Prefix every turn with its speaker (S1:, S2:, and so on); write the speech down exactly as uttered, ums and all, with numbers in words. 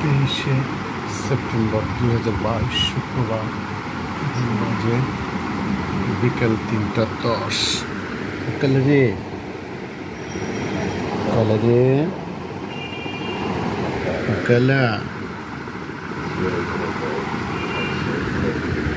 S1: তেইশে সেপ্টেম্বর দুই হাজার বাইশ শুক্রবার বাজে বিকেল তিনটা দশ। কালে রে কালে রে কালা